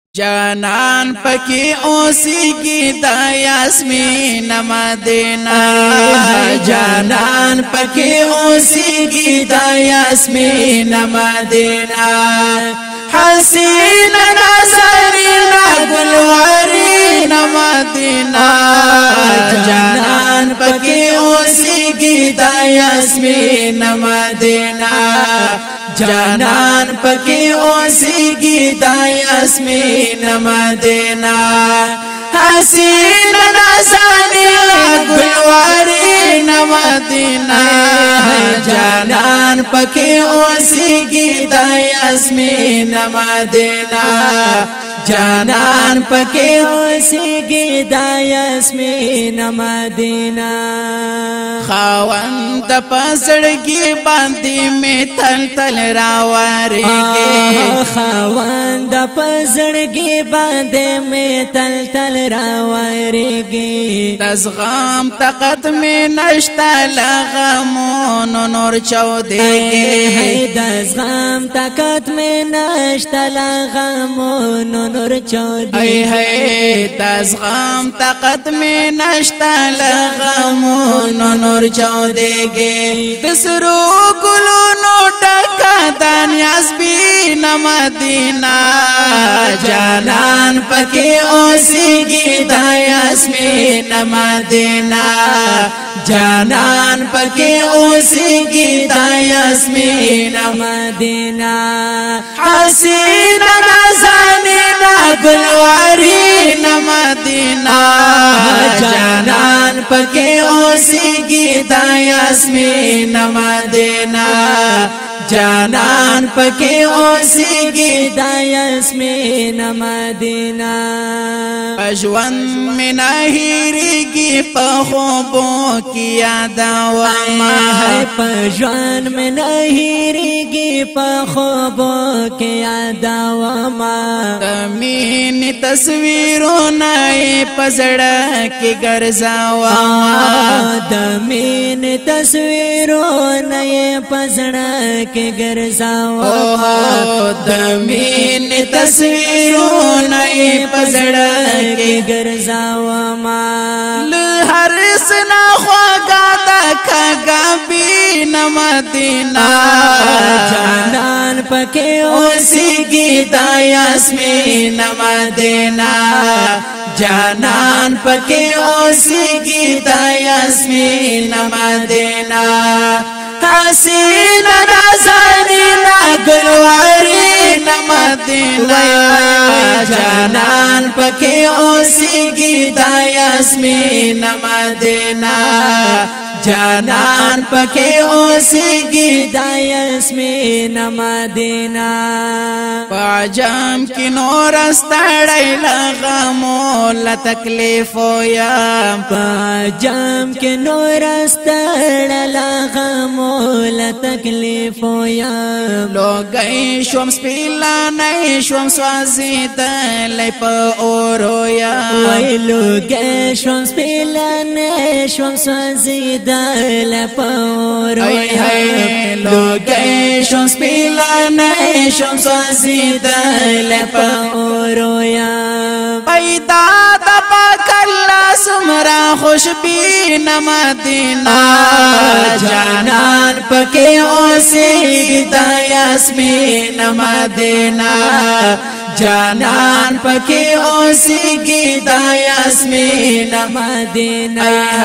جانان پکی اوسیگی دا یاسمین مدینہ جانان پکی اوسیگی دا یاسمین مدینہ حسین نازنین گلوارین مدینہ جانان پکی اوسیگی دا یاسمین مدینہ جانان پکی اوسیگی دا یاسمین مدینہ حسین نازنین گلوارین مدینہ جانان پکی اوسیگی دا یاسمین مدینہ جانان پکی اوسیگی دا یاسمین مدینہ خاوند پسړګي باندې می تل تل راوارېږي خاوند پسړګي باندې می تل تل راوارېږي تزغام طاقت می نشتا لغمون نور چودېږي تزغام طاقت می نشتا لغمون نور چودېږي هي تزغام طاقت می نشتا لغمون نور چودېږي دسرو ګلونو ډکه د نیازبین مدینہ جانان پکې اوسېږي د یاسمین مدینہ جانان پکې اوسېږي د یاسمین مدینہ حسین نازنین گلوارین مدینہ جانان پکې اوسېږي د یاسمین مدینہ جانان پکې اوسېږي د یاسمین مدینہ ژوند مې نه هېرېږي په خوبو کې یادومه په ژوند مې نه هېرېږي په خوبو کې یادومه د مینې تصویرونه یې په زړه کې ګرځومه د مینې تصویرونه یې په زړه کې ګرځومه د مینې تصویرونه یې په زړه کې ګرځومه له هر سنا خواږه د کږابین مدینہ جانان پکې اوسېږي د یاسمین مدینہ جانان پکې اوسېږي د یاسمین مدینہ حسین نازنین گلوارین مدینہ جانان پکې اوسېږي د یاسمین مدینہ جانان پکې اوسېږي د یاسمین مدینہ پاجام کې نور ستړی لغمو لا تکلیف یم پاجام کې نور ستړی لغمو لا تکلیف یم لوګی شوم سپیلانې شوم سوځېدلی په اورو یم وای لوګی شوم سپیلانې شوم سوځېدلی په اورو یم لوګی شوم سپیلانې شوم سوځېدلی په اورو یم پیدا د پاک الله سمرا خوشبین مدینہ جانان پکې اوسېږي د یاسمین مدینہ جانان پکې اوسېږي د یاسمین مدینہ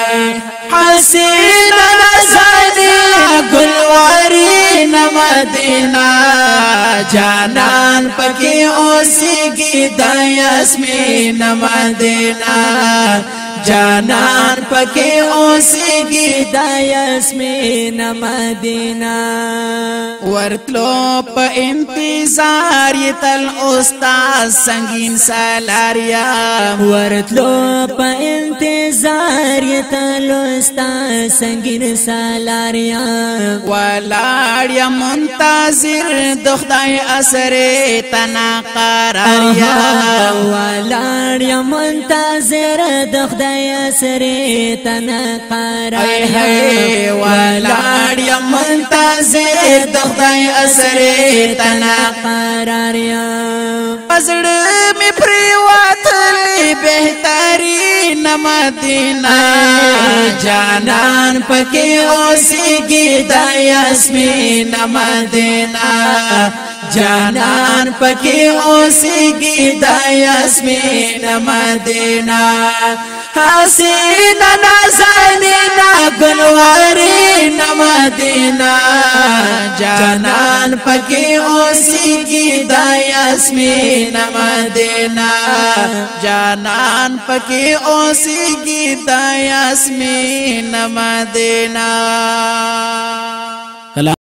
حسین نازنین گلوارین مدینہ جانان پکې اوسېږي د یاسمین مدینہ جانان پکې اوسېږي د یاسمین مدینہ ورتلو په انتظار یې تل استاد سنگین سالاریا ورتلو په انتظار یې تل استاد سنگین سالاریا ولاړ یم منتظر د خدای اثر تنا قرار یا ولاړ یم منتظر د خدای سری تنا قرار ولاړ یم منتظر د خدای اثر تنا قرار یم پزړ می بہترین مدینہ جانان پکی اوسیگی دا یاسمین مدینہ جانان پکی اوسیگی دا یاسمین مدینہ حسین نازنین گلوارین مدینہ جانان پکی اوسیگی دا یاسمین مدینہ جانان پکی اوسیگی دا یاسمین مدینہ.